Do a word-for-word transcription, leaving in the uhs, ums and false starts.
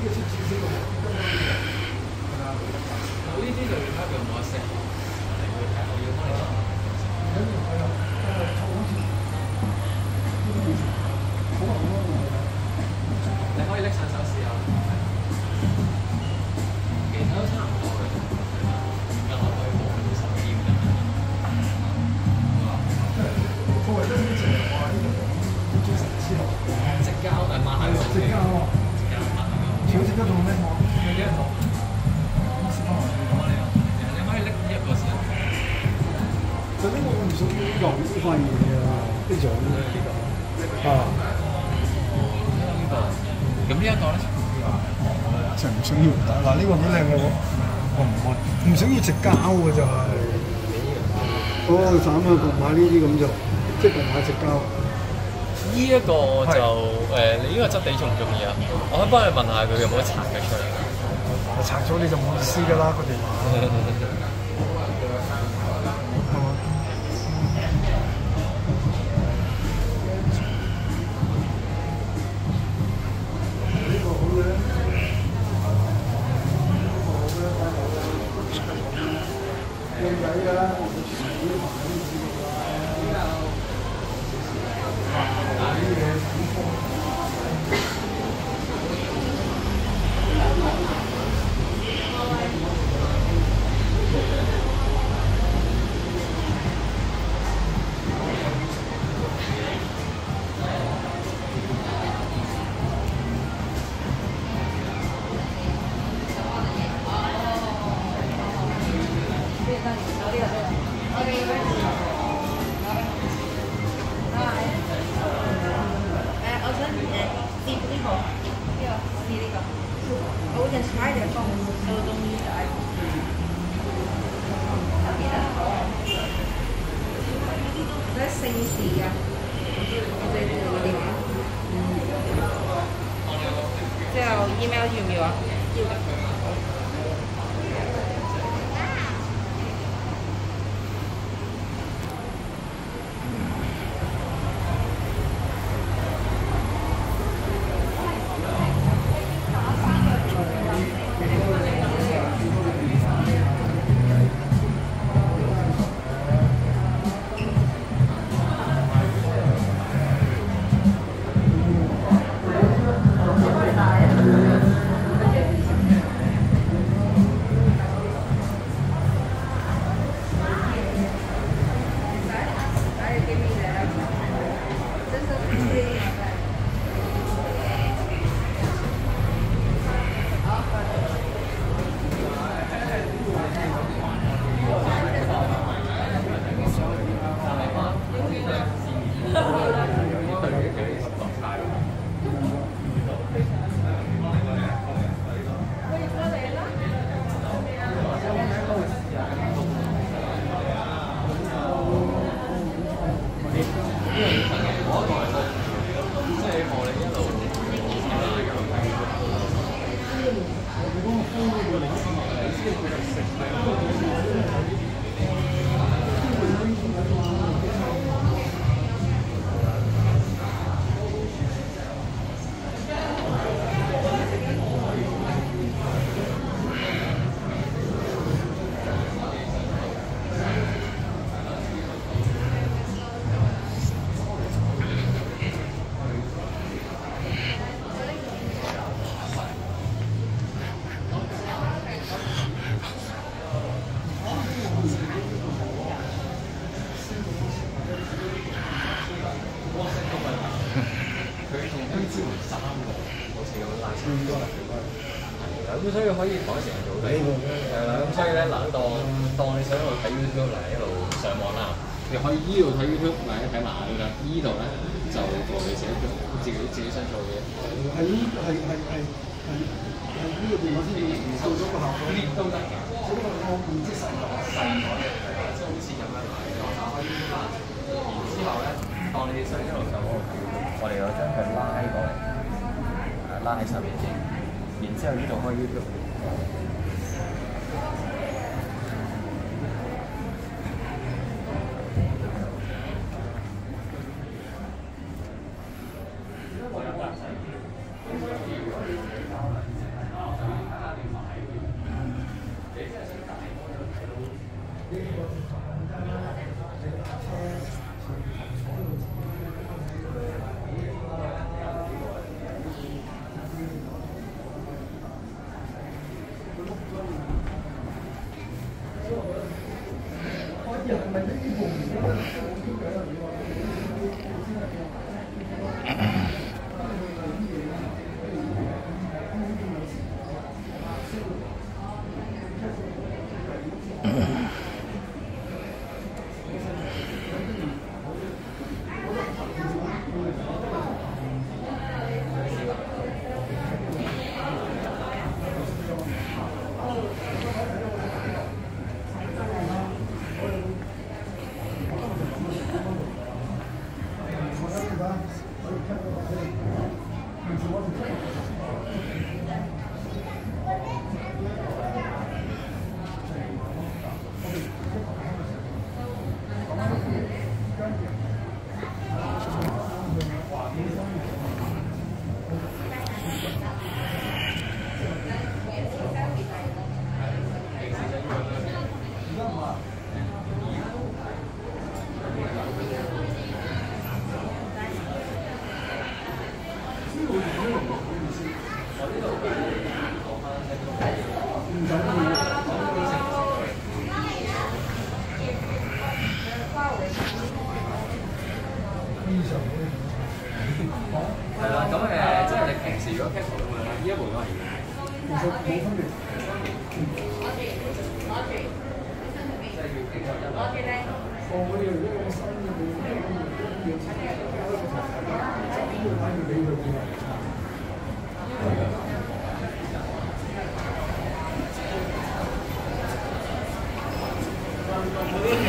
我呢啲就要睇佢有冇得識，我哋會睇，我要幫你查。你可以拎上手試下，其實都差唔多嘅，而家我可以摸到手掂㗎。我係真係成日話呢度做成之後，直膠誒抹下佢。直膠喎，直膠抹下佢。條直膠同咩摸？有幾多度？你可以拎呢一個先。就呢個唔屬於油呢塊嘢啊，呢種呢個啊。咁呢一個咧， 就唔想要嗱呢個幾靚嘅喎，我唔愛，唔想要直膠嘅就係、是。哦，斬啊！買呢啲咁就即係買直膠。 呢一個就誒、呃，你呢個質地中唔中意啊？我可以幫你問下佢有冇得拆嘅出嚟。 拆咗你就冇意思㗎啦，個電話。 姓氏啊，我哋個電話。之後 email 要唔要啊？要㗎。 咁所以可以同一時間做到。係啦，咁所以咧嗱，當當你想一路睇 YouTube 嚟一路上網啦，你可以依度睇 YouTube 或者睇埋都得。依度咧就做你自己自己自己想做嘅嘢。 係呢係係係係係呢個電話先至做咗個效果。呢都得㗎，只不過我唔知細咗細咗嘅，即係好似咁樣嚟嘅話，可以翻。然之後咧，當你想一路上網，我哋又將佢拉過嚟，拉喺上面先。然之後呢度開 YouTube。 係啦，咁誒，即係你平時如果 cap 咁樣咧，呢一部都係要。 其實冇分別。我我哋如果用新嘅部，要要要俾佢見。 嗰啲